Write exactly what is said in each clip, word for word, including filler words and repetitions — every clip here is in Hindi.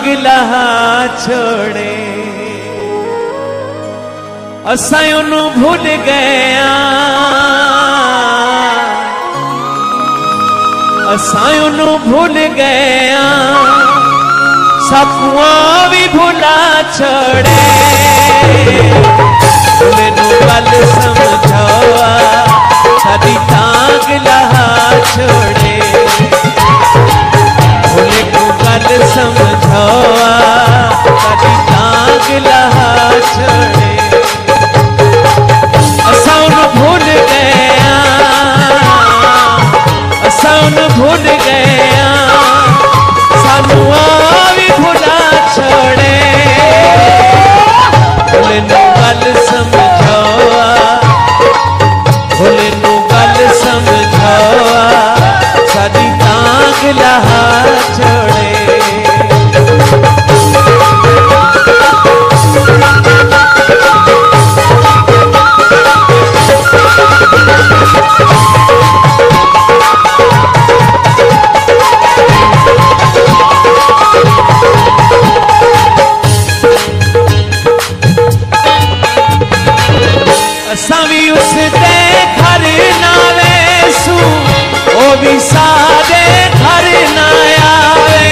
टांग लहा छोड़े असां उन्हों भूल गया असां उन्हों भूल गया सकुआ भी भुला छोड़े मैनू गल समझावा साडी टांग लहा छोड़े भोले को गल समझावा साडी टांग लहा छोड़े असां उन्हों भूल गया असां उन्हों भूल गया सानू भी भुला छोड़े भोले नू गल समझावा भोले नू गल समझावा साडी टांग लहा छोड़े असां भी उसदे घर ना वेसू ओ भी साडे घर ना आवे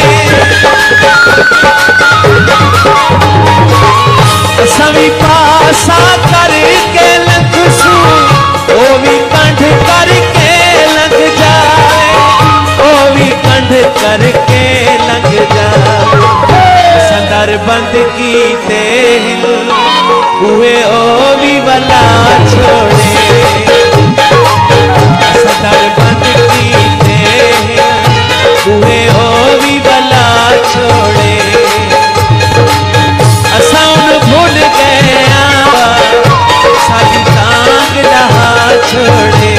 असां भी पासा करके लंघसू ओ भी कंठ करके लंघ जाए ओ भी कंठ करके लंघ जाए असां दर बंद कीते हुए ओ भी भला छोड़े सदर बंद कीते हुए ओ भी भला छोड़े असां उन्हों भूल गया साडी टांग लहा छोड़े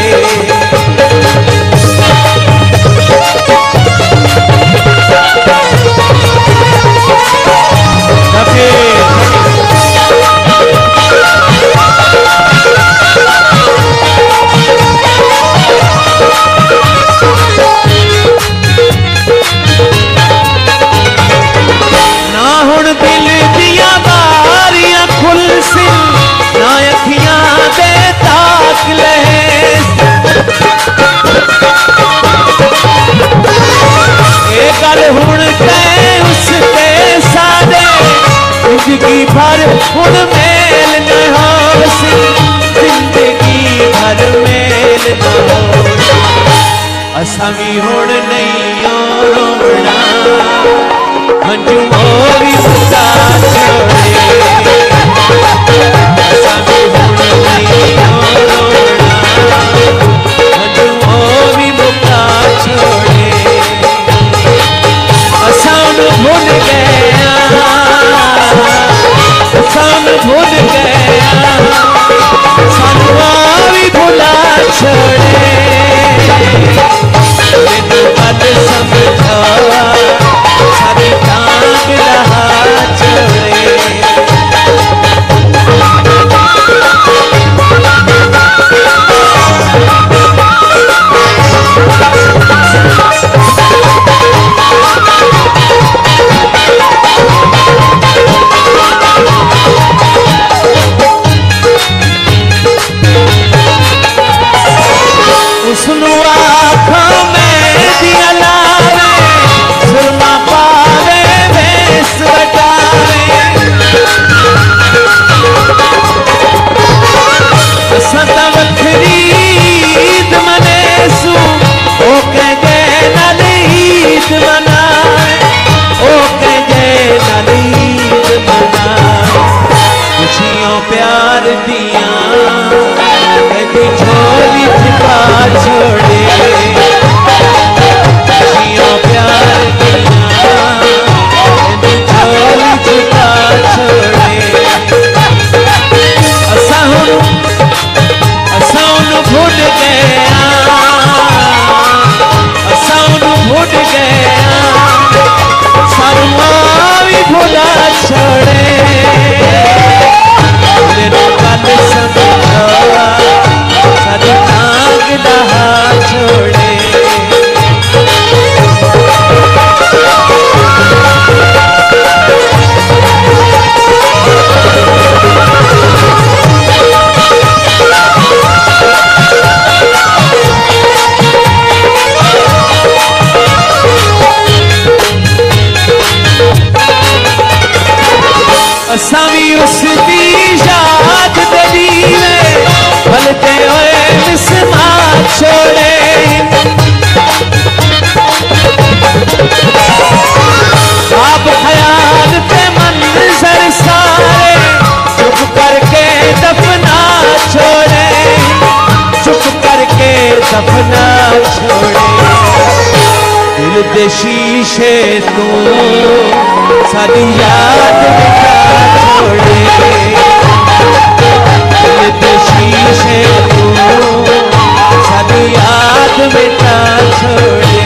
जिंदगी भर हुण मेल न होसी जिंदगी भर मेल न होसी असां भी हुण नहीं रोवना मंजू मोरी मुका छोड़े असां भी हुण नहीं रोवना मंजू मोरी मुका छोड़े असां भूल गया सान भूल गया सानू भी भुला छोड़े मैनू गल समझावा साडी टांग लहा छोड़े दे शीशे तू सारी याद मिटा छोड़े, दिल दे शीशे तू सारी याद मिटा छोड़े।